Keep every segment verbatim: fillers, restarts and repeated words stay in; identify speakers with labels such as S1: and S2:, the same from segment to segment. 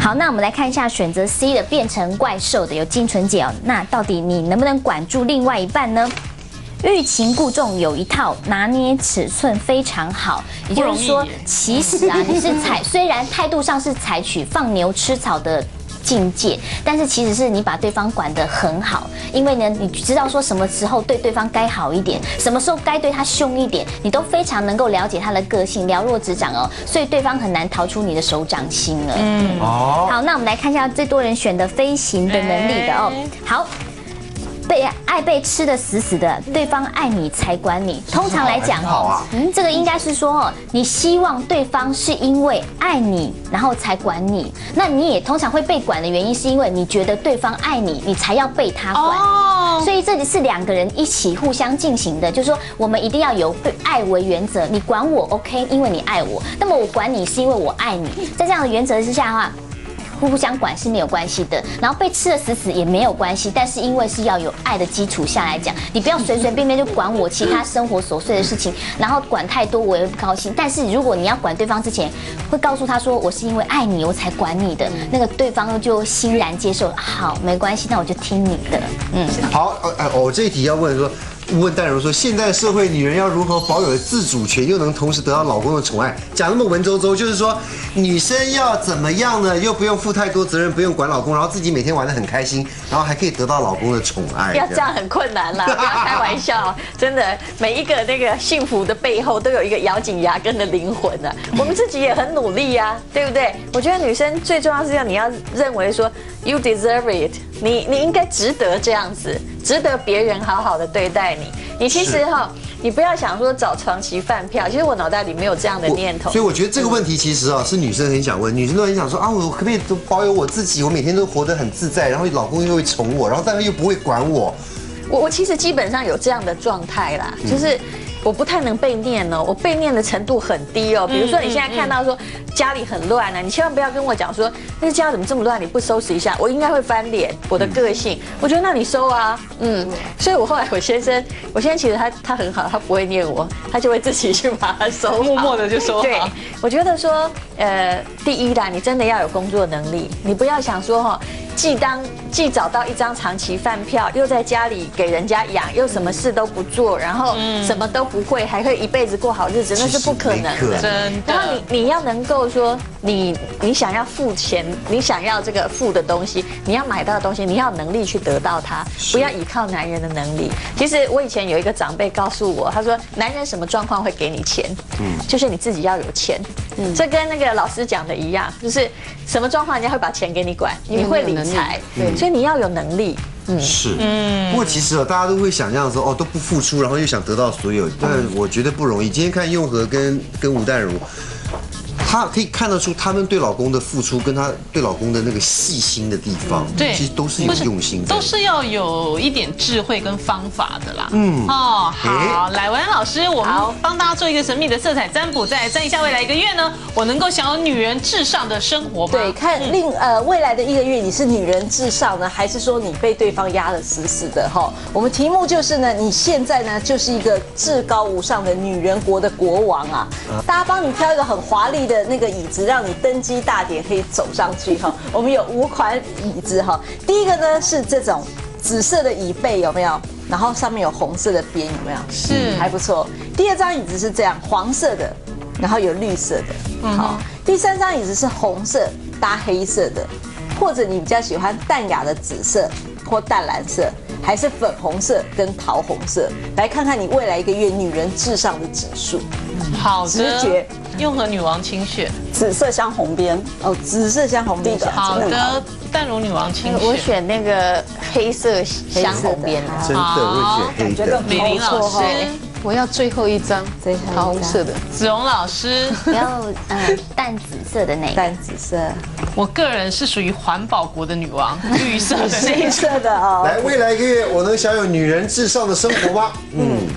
S1: 好，那我们来看一下选择 C 的变成怪兽的有金纯姐哦，那到底你能不能管住另外一半呢？欲擒故纵有一套，拿捏尺寸非常好。也就是说，其实啊，你是采虽然态度上是采取放牛吃草的境界，但是其实是你把对方管得很好，因为呢，你知道说什么时候对对方该好一点，什么时候该对他凶一点，你都非常能够了解他的个性，了若指掌哦，所以对方很难逃出你的手掌心了。嗯，哦，好，那我们来看一下最多人选的飞行的能力的哦，好。被爱被吃得死死的，对方爱你才管你。通常来讲哦，这个应该是说哦，你希望对方是因为爱你，然后才管你。那你也通常会被管的原因，是因为你觉得对方爱你，你才要被他管。哦，所以这里是两个人一起互相进行的，就是说我们一定要有对爱为原则。你管我 OK， 因为你爱我；那么我管你是因为我爱你。在这样的原则之下的话，互相管是没有关系的，然后被吃得死死也没有关系，但是因为是要有爱的基础下来讲，你不要随随便便就管我其他生活琐碎的事情，然后管太多我也会不高兴。但是如果你要管对方之前，会告诉他说我是因为爱你我才管你的，那个对方就欣然接受，好，没关系，那我就听你的。嗯，
S2: 好，呃，我这一题要问说。问淡如说：“现在社会女人要如何保有自主权，又能同时得到老公的宠爱？”讲那么文绉绉，就是说女生要怎么样呢？又不用负太多责任，不用管老公，然后自己每天玩得很开心，然后还可以得到老公的宠爱。
S3: 要这样很困难啦，不要开玩笑，真的，每一个那个幸福的背后都有一个咬紧牙根的灵魂啊。我们自己也很努力呀、啊，对不对？我觉得女生最重要是要你要认为说 ，you deserve it， 你你应该值得这样子，值得别人好好的对待你。你其实哈，你不要想说找长期饭票，其实我脑袋里没有这样的念头。
S2: 所以我觉得这个问题其实啊，是女生很想问，女生都很想说啊，我可不可以都保有我自己，我每天都活得很自在，然后老公又会宠我，然后但是又不会管我。
S3: 我我其实基本上有这样的状态啦，就是。我不太能被念哦，我被念的程度很低哦。比如说你现在看到说家里很乱啊，你千万不要跟我讲说那家怎么这么乱，你不收拾一下，我应该会翻脸。我的个性，我觉得那你收啊，嗯。所以我后来我先生，我先生其实他他很好，他不会念我，他就会自己去把它收好，
S4: 默默的就收好。
S3: 对，我觉得说，呃，第一啦，你真的要有工作能力，你不要想说哈。既当既找到一张长期饭票，又在家里给人家养，又什么事都不做，然后什么都不会，还可以一辈子过好日子，那是不可能的。
S4: 真的。
S3: 然后你你要能够说，你你想要付钱，你想要这个付的东西，你要买到的东西，你要有能力去得到它，不要依靠男人的能力。其实我以前有一个长辈告诉我，他说男人什么状况会给你钱？嗯，就是你自己要有钱。嗯，这跟那个老师讲的一样，就是什么状况人家会把钱给你管，你会理财，对，所以你要有能力。
S2: 嗯，是，嗯。不过其实哦，大家都会想象说，哦，都不付出，然后又想得到所有，但我觉得不容易。今天看用和跟跟吴淡如。她可以看得出他们对老公的付出，跟她对老公的那个细心的地方，对，其实都是有用心的，
S4: 都是要有一点智慧跟方法的啦。嗯，哦，好，来，文安老师，我们帮大家做一个神秘的色彩占卜，再来占一下未来一个月呢，我能够享有女人至上的生活吗？
S5: 对，看另呃未来的一个月，你是女人至上呢，还是说你被对方压得死死的？哈，我们题目就是呢，你现在呢就是一个至高无上的女人国的国王啊，大家帮你挑一个很华丽的那个椅子，让你登基大典可以走上去哈。我们有五款椅子哈，第一个呢是这种紫色的椅背，有没有？然后上面有红色的边，有没有？是，还不错。第二张椅子是这样，黄色的，然后有绿色的。好，第三张椅子是红色搭黑色的，或者你比较喜欢淡雅的紫色或淡蓝色，还是粉红色跟桃红色？来看看你未来一个月女人至上的指数。
S4: 好的，
S5: 直觉。
S4: 用和女王亲选，
S5: 紫色相红边哦，紫色相红边的。
S4: 好的，淡如女王亲选，
S3: 我选那个黑色相红边的。
S2: 真的，我选黑的。
S4: 美玲老师，
S6: 我要最后一张，桃红色的。
S4: 子荣老师，
S1: 要嗯淡紫色的那个。
S5: 淡紫色。
S4: 我个人是属于环保国的女王，绿色的。
S5: 绿色的哦。
S2: 来，未来一个月我能享有女人至上的生活吗？嗯，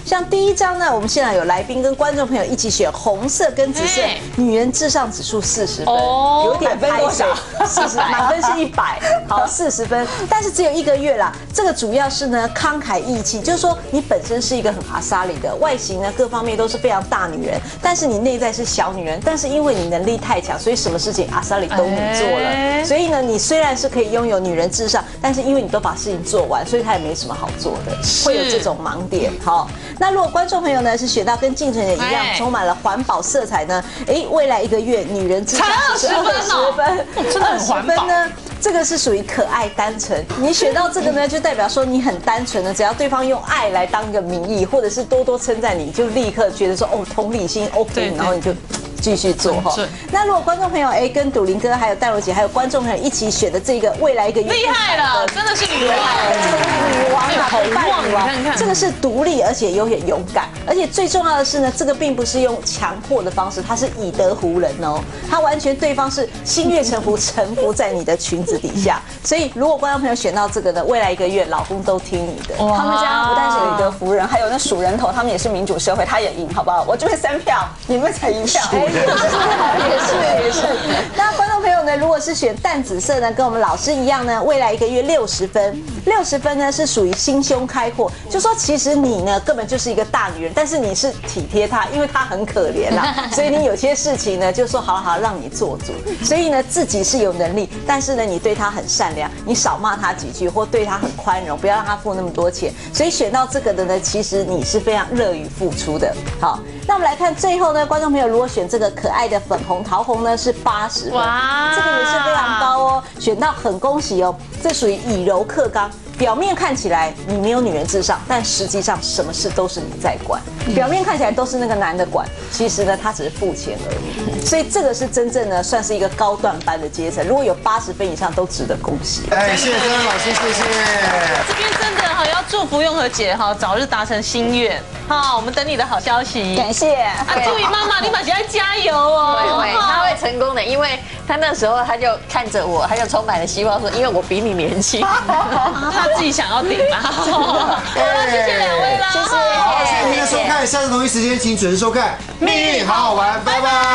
S5: 像第一张呢，我们现在有来宾跟观众朋友一起选红色跟紫色，女人至上指数四十分，有点拍手，四十满分是一百，好四十分，但是只有一个月啦。这个主要是呢慷慨义气，就是说你本身是一个很阿莎里的外形呢，各方面都是非常大女人，但是你内在是小女人，但是因为你能力太强，所以什么事情阿莎里都你做了，所以呢，你虽然是可以拥有女人至上，但是因为你都把事情做完，所以她也没什么好做的，会有这种盲点。好，那如果观众朋友呢是选到跟竞争人一样，充满了环保色彩呢，哎，未来一个月女人至上是二十分，
S4: 真的很环保
S5: 呢。这个是属于可爱单纯，你选到这个呢，就代表说你很单纯的，只要对方用爱来当一个名义，或者是多多称赞你，就立刻觉得说哦，同理心 OK， 然后你就继续做哈。那如果观众朋友哎跟笃霖哥还有戴茹姐还有观众朋友一起选的这个未来一个月
S4: 厉害了，真的是女王，
S5: 这个女王啊，陪伴女王，
S4: 看看
S5: 这个是独立而且有点勇敢，而且最重要的是呢，这个并不是用强迫的方式，它是以德服人哦，它完全对方是心悦诚服，臣服在你的裙子底下。所以如果观众朋友选到这个的，未来一个月老公都听你的。
S7: 他们家不但是以德服人，还有那数人头，他们也是民主社会，他也赢，好不好？我这边三票，你们才一票。
S5: 也是也是。那观众朋友呢，如果是选淡紫色呢，跟我们老师一样呢，未来一个月六十分，六十分呢是属于心胸开阔，就说其实你呢根本就是一个大女人，但是你是体贴她，因为她很可怜啦，所以你有些事情呢就说好好让你做主，所以呢自己是有能力，但是呢你对她很善良，你少骂她几句或对她很宽容，不要让她付那么多钱，所以选到这个的呢，其实你是非常乐于付出的。好，那我们来看最后呢，观众朋友如果选这个可爱的粉红桃红呢是八十分，哇，这个也是非常高哦，选到很恭喜哦，这属于以柔克刚。表面看起来你没有女人至上，但实际上什么事都是你在管。表面看起来都是那个男的管，其实呢他只是付钱而已。所以这个是真正呢算是一个高段班的阶层，如果有八十分以上都值得恭喜。
S2: 哎，谢谢曾老师，谢谢。
S4: 这边真的哈要祝福永和姐哈早日达成心愿哈，我们等你的好消息。
S7: 感谢。
S4: 啊，祝你妈妈，你马上要加油哦。
S3: 会会，她会成功的，因为她那时候她就看着我，她就充满了希望，说因为我比你年轻。
S4: 她自己想要顶嘛。好，谢谢两位啦，
S5: 谢谢，
S2: 好，谢谢您的收看，下次同一时间请准时收看《命运好好玩》，拜拜。